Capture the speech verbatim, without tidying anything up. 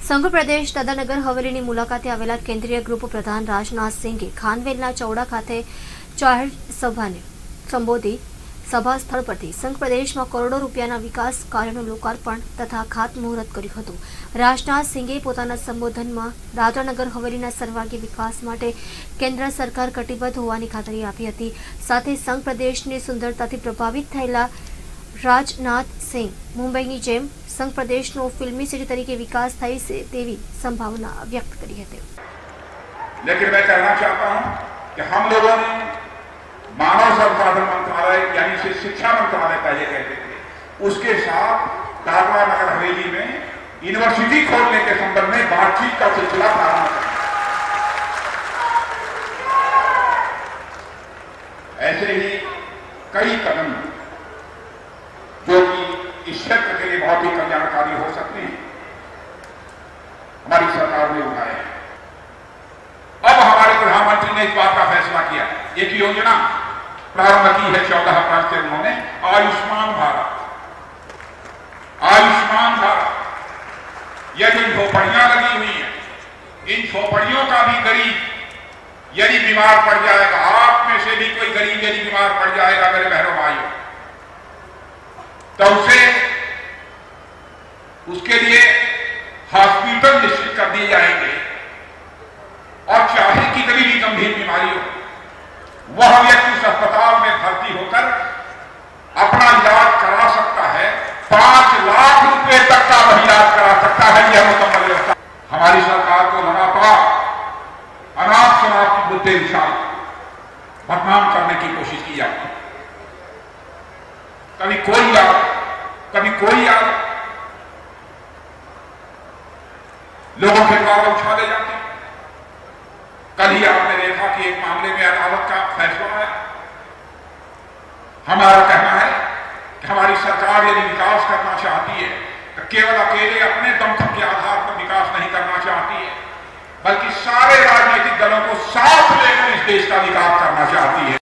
સંઘ પ્રદેશ દાદરાનગર હવેલીની મુલાકાતે આવેલા કેન્દ્રીય ગૃહ પ્રધાન રાજનાથ સિંઘે ખાનવેલના ચૌડા ખાતે જાહેર સભાને સંબોધી સભા સ્થળ પરથી સંઘ પ્રદેશમાં કરોડો રૂપિયાના વિકાસ કાર્યોનું લોકાર્પણ તથા ખાતમુહૂર્ત કર્યું હતું। રાજનાથ સિંઘે પોતાના સંબોધનમાં દાદરાનગર હવેલીના સર્વાંગી વિકાસ માટે કેન્દ્ર સરકાર કટિબદ્ધ હોવાની ખાતરી આપી હતી। સાથે સંઘ પ્રદેશની સુંદરતાથી પ્રભાવિત થયેલા રાજનાથ સિંહ મુંબईની જેમ संघ प्रदेश नो फिल्मी सिटी तरीके विकास थई से तेवी संभावना व्यक्त करी है। लेकिन मैं कहना चाहता हूं कि हम लोगों ने मानव संसाधन मंत्रालय यानी से शिक्षा मंत्रालय पहले कहते थे, उसके साथ दादरा नगर हवेली में यूनिवर्सिटी खोलने के संबंध में बातचीत का सिलसिला प्रारंभ किया। ऐसे ही कई कदम जो कि इस क्षेत्र के लिए बहुत ही कल्याणकारी हो सकते हैं, हमारी सरकार ने उठाए हैं। अब हमारे प्रधानमंत्री ने इस बात का फैसला किया, एक योजना प्रारंभ की है चौदह अप्रैल से उन्होंने, आयुष्मान भारत। आयुष्मान भारत, यदि झोपड़ियां लगी हुई हैं, इन झोपड़ियों का भी गरीब यदि बीमार पड़ जाएगा, आप में से भी कोई गरीब यदि बीमार पड़ जाएगा मेरे बहनों भाइयों, तो उसे उसके लिए हॉस्पिटल निश्चित कर दिए जाएंगे और चाहे कितनी भी गंभीर बीमारी हो, वह व्यक्ति उस अस्पताल में भर्ती होकर अपना इलाज करा सकता है। पांच लाख रुपए तक का वह इलाज करा सकता है। यह मुकम्मल व्यवस्था हमारी सरकार को लगातार अनाप शनाप की मुद्दे विशाल बदनाम करने की कोशिश की जाती है। कभी कोई याद, कभी कोई याद, लोगों के द्वारा उछाले जाते। कल ही आपने देखा कि एक मामले में अदालत का फैसला आया। हमारा कहना है कि हमारी सरकार यदि विकास करना चाहती है तो केवल अकेले अपने दमखम के आधार पर विकास नहीं करना चाहती है, बल्कि सारे राजनीतिक दलों को साथ लेकर इस देश का विकास करना चाहती है।